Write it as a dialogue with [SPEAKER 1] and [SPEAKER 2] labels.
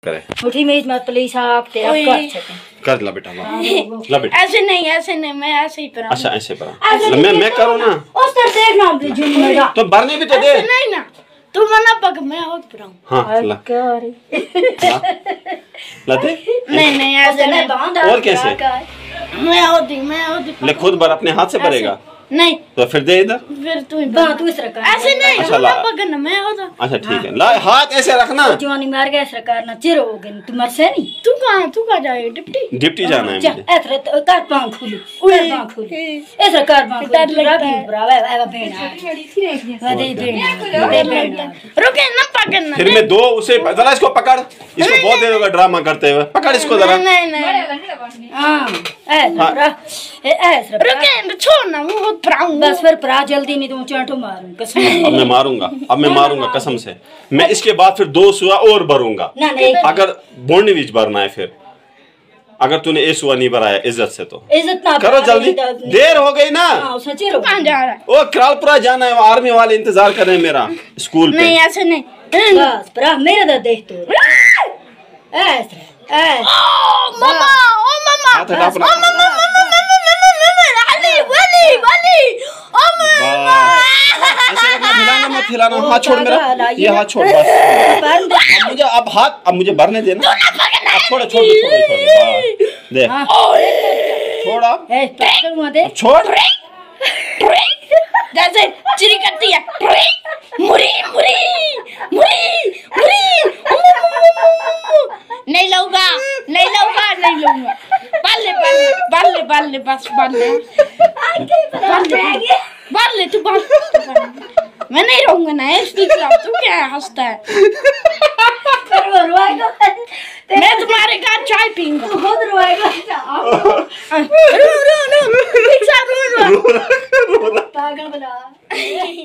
[SPEAKER 1] करे
[SPEAKER 2] मुठी में मत प्लीज आप ते आप
[SPEAKER 1] कर ला बेटा ला बेटा
[SPEAKER 3] ऐसे नहीं मैं ऐसे ही परा।
[SPEAKER 1] अच्छा ऐसे परा मैं करूँ ना
[SPEAKER 2] उस तरह देख ना जुन मेरा
[SPEAKER 1] तो भरने भी तो दे
[SPEAKER 3] नहीं ना तू मना पक मैं और पराऊं।
[SPEAKER 1] हाँ ला ला दे
[SPEAKER 3] नहीं ऐसे नहीं
[SPEAKER 1] और कैसे
[SPEAKER 3] मैं होती
[SPEAKER 1] ले खुद भर अपने हाथ से भरेगा
[SPEAKER 3] नहीं
[SPEAKER 1] तो फिर दे इधर
[SPEAKER 3] फिर तू
[SPEAKER 2] तू इस रखा
[SPEAKER 3] ऐसे नहीं
[SPEAKER 1] अच्छा ला
[SPEAKER 3] पकड़ना मैं होता।
[SPEAKER 1] अच्छा ठीक है ला हाथ ऐसे रखना
[SPEAKER 2] जवानी मार गया सरकार ना चिर हो गई तू मर से नहीं
[SPEAKER 3] तू कहाँ जाए डिप्टी
[SPEAKER 1] जाना है मुझे
[SPEAKER 2] ऐसे कर पांव खुली कर पांव खुली ऐसे कर पांव खुली रागी ब्रावा आवा बेना वादे बेना
[SPEAKER 3] रुके ना पकड़ना
[SPEAKER 1] फिर मैं दो उसे जरा इसको पकड़ इसको बहुत देर होगा ड्रामा करते हुए पकड़ इसको जरा
[SPEAKER 3] नहीं
[SPEAKER 2] हां ऐसे
[SPEAKER 3] रुके छोड़ ना वो पराऊं
[SPEAKER 2] बस फिर परा जल्दी नहीं तो चाटो मारूं कसम
[SPEAKER 1] अब मैं मारूंगा कसम से मैं इसके बाद फिर 2 सुआ और भरूंगा अगर बोलने बीच भरना है फिर अगर तूने ए सुआ नहीं भराया इज्जत से तो
[SPEAKER 2] इज्जत ना
[SPEAKER 1] करो जल्दी देर हो गई ना।
[SPEAKER 2] सच्ची रो
[SPEAKER 3] कहां जा रहा है
[SPEAKER 1] ओ करालपुरा जाना है आर्मी वाले इंतजार कर रहे हैं मेरा स्कूल पे
[SPEAKER 3] नहीं ऐसे नहीं
[SPEAKER 2] बस परा मेरा दा देख तो ऐसे
[SPEAKER 3] ओ मम्मा
[SPEAKER 1] हाथ हटा अपना मत हिलाना हाथ छोड़ मेरा ये हाथ छोड़ बस अब मुझे भरने देना छोड़ दे छोड़ अब छोड़
[SPEAKER 3] जैसे चिरी करती है मुरी नहीं लूंगा बाल ले बस बाल ले तू मैं नहीं रहूंगा ना इसकी तू क्या हंसता है मैं तुम्हारे घर चाय पीऊंगा रो पागल बना